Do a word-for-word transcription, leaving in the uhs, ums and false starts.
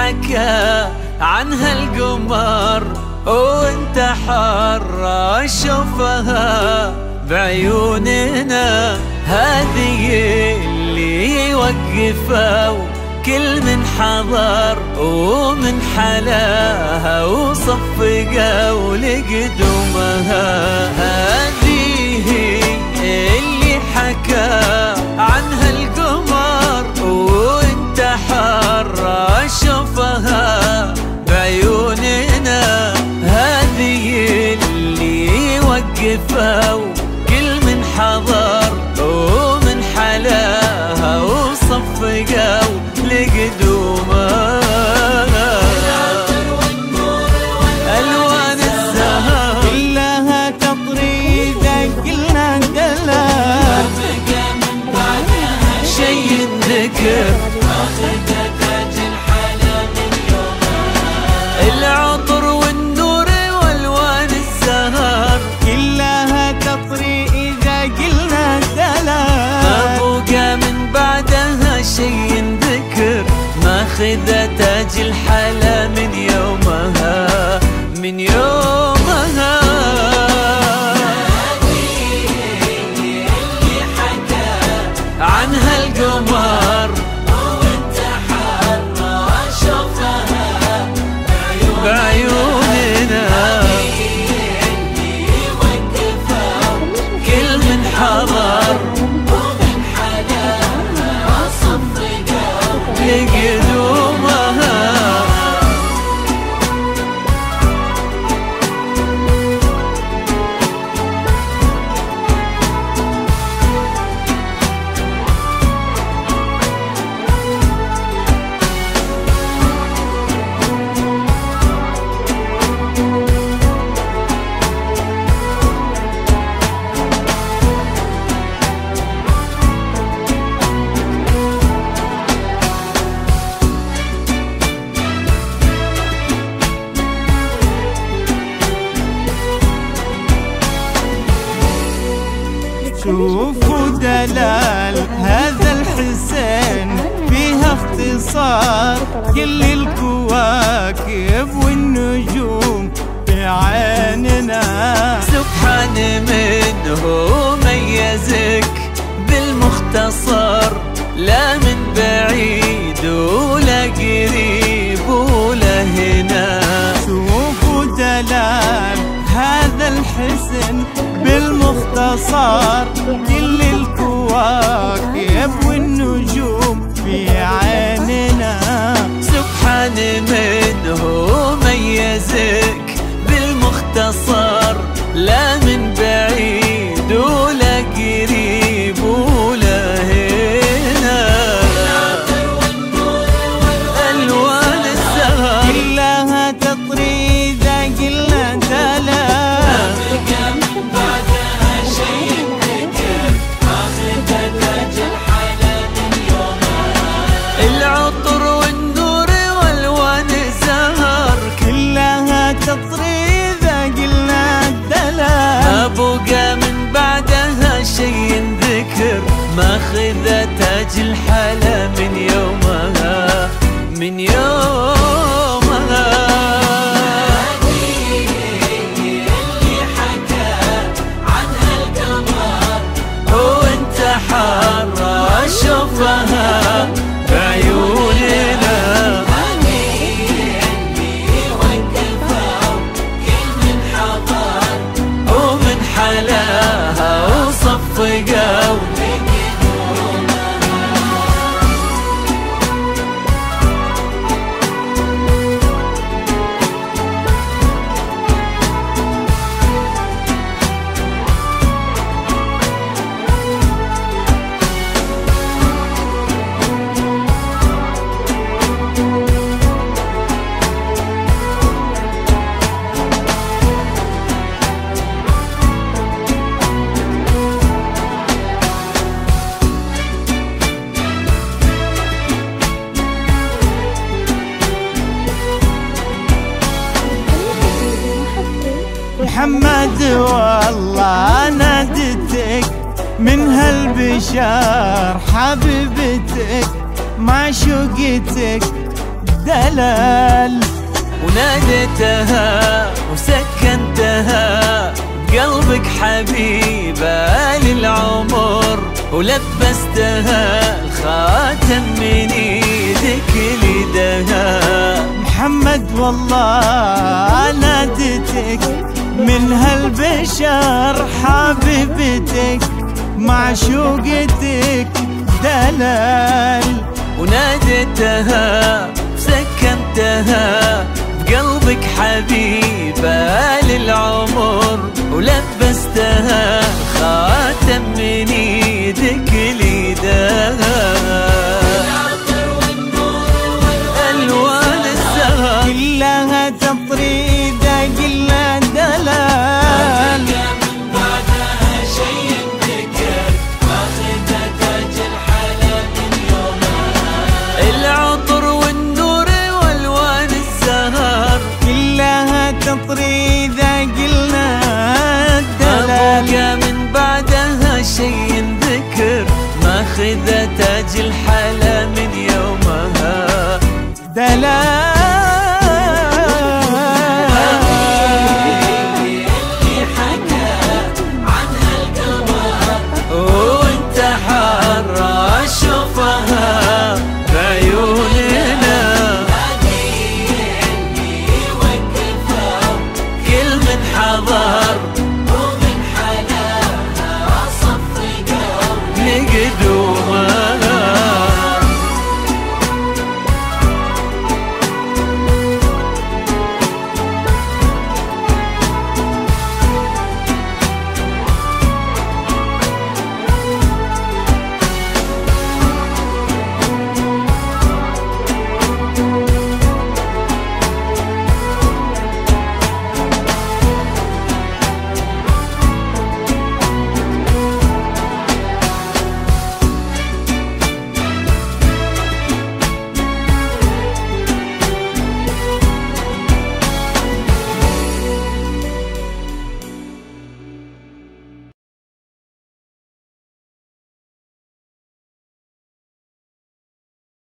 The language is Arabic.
حكى عنها القمر وانت حر شوفها بعيوننا، هذه اللي وقفوا كل من حضر ومن حلاها وصفقوا لقدومها. هذه اللي حكى عنها القمر وانت حر شوفها بعيوننا، هذه اللي وقفوا كل من حضر ومن حلاها وصفقوا لقدومها. ألوان الزهر كلها تطري قلنا دلا، شي الذكر العطر والنور والوان الزهر، كلها تطري إذا قلنا دلا، ما بقى من بعدها شي ذكر، ماخذة تاج الحلا من يومها من يومها. اللي حكى عنها القمر وانت حر شوفها بعيوننا، اللي وقفوا كل من حضر ومن حلاها صفقوا لقدومها. شوفوا دلال هذا الحسين فيها اختصار، كل الكواكب والنجوم في عيننا، سبحان منه ميزك بالمختصر، لا من بعيد ولا قريب ولا هنا. شوفوا دلال هذا الحسن بالمختصر، كل الكواكب والنجوم في عيننا، سبحان منه ميزك بالمختصر، لا من بعيد ولا قريب ولا هنا. ألوان الزهر كلها تطري إذا قلنا دلا، العطر والنور والوان الزهر، كلها تطري إذا قلنا دلا، ما بقى من بعدها شي ذكر، ماخذة تاج الحلا من يومها من يومها. اللي حكى عنها القمر وانت حر شوفها بعيوننا، اللي وقفوا كل من حضر ومن حلاها وصفقوا. محمد والله نادتك من هالبشار، حبيبتك معشوقتك دلال. وناديتها وسكنتها بقلبك حبيبة للعمر، ولبستها الخاتم من ايدك ليدها. محمد والله نادتك من هالبشر حبيبتك معشوقتك دلال. وناديتها وسكنتها بقلبك حبيبة للعمر، ولبستها خاتم من ايدك ليدها. الوان الزهر كلها تطريده قلنا دلال. من بعدها شي ينذكر ماخذة تاج الحلا من يومها. العطر والنور والوان الزهر كلها تطريده قلنا دلال. من بعدها شي ينذكر ماخذة تاج الحلا